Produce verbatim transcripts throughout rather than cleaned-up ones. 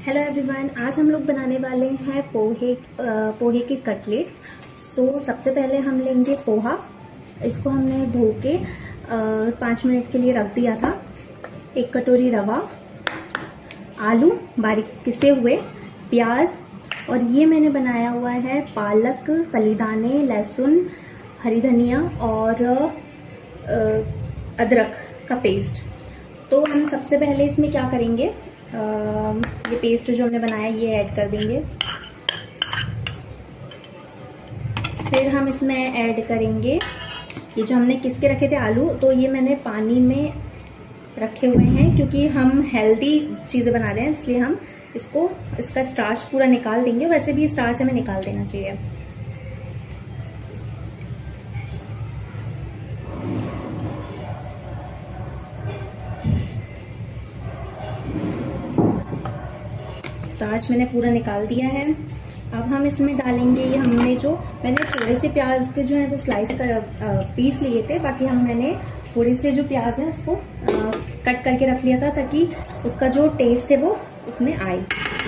Hello everyone, आज हम लोग बनाने वाले हैं पोहे पोहे के कटलेट। तो सबसे पहले हम लेंगे पोहा। इसको हमने धो के पाँच मिनट के लिए रख दिया था। एक कटोरी रवा, आलू बारीक पिसे हुए, प्याज, और ये मैंने बनाया हुआ है पालक, फलीदाने, लहसुन, हरी धनिया और अदरक का पेस्ट। तो हम सबसे पहले इसमें क्या करेंगे, आ, ये पेस्ट जो हमने बनाया ये ऐड कर देंगे। फिर हम इसमें ऐड करेंगे ये जो हमने किसके रखे थे आलू, तो ये मैंने पानी में रखे हुए हैं क्योंकि हम हेल्दी चीज़ें बना रहे हैं, इसलिए हम इसको इसका स्टार्च पूरा निकाल देंगे। वैसे भी स्टार्च हमें निकाल देना चाहिए। स्टार्च मैंने पूरा निकाल दिया है। अब हम इसमें डालेंगे, ये हमने जो मैंने थोड़े से प्याज के जो है वो स्लाइस कर पीस लिए थे, बाकी हम मैंने थोड़े से जो प्याज है उसको आ, कट करके रख लिया था ताकि उसका जो टेस्ट है वो उसमें आए।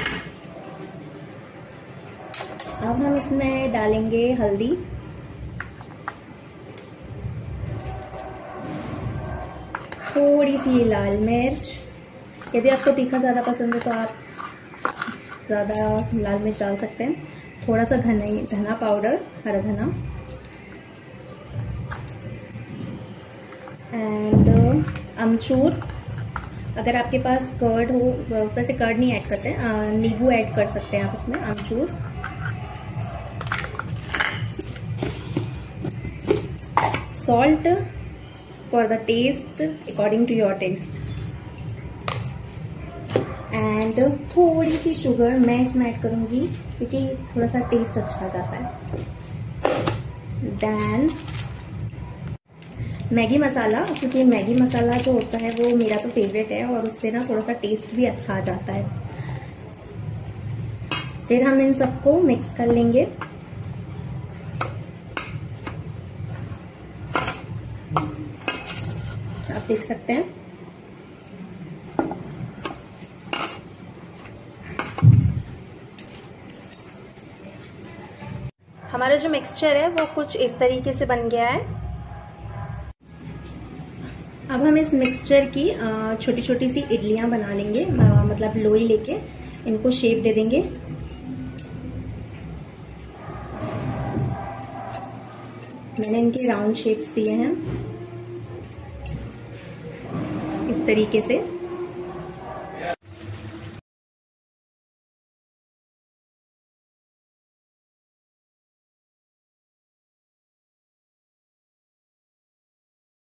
अब हम इसमें डालेंगे हल्दी, थोड़ी सी लाल मिर्च। यदि आपको तीखा ज़्यादा पसंद है तो आप ज़्यादा लाल मिर्च डाल सकते हैं। थोड़ा सा धना धना पाउडर, हरा धना, एंड अमचूर। अगर आपके पास कर्ड हो, वैसे कर्ड नहीं ऐड करते हैं, नींबू ऐड कर सकते हैं आप इसमें, अमचूर। Salt for the taste according to your taste, and थोड़ी सी शुगर मैं इसमें ऐड करूंगी क्योंकि थोड़ा सा टेस्ट अच्छा आ जाता है। देन मैगी मसाला, क्योंकि मैगी मसाला जो होता है वो मेरा तो फेवरेट है और उससे ना थोड़ा सा टेस्ट भी अच्छा आ जाता है। फिर हम इन सबको मिक्स कर लेंगे। आप देख सकते हैं हमारा जो मिक्सचर है वो कुछ इस तरीके से बन गया है। अब हम इस मिक्सचर की छोटी छोटी सी इडलियां बना लेंगे, मतलब लोई लेके इनको शेप दे देंगे। मैंने इनके राउंड शेप्स दिए हैं इस तरीके से।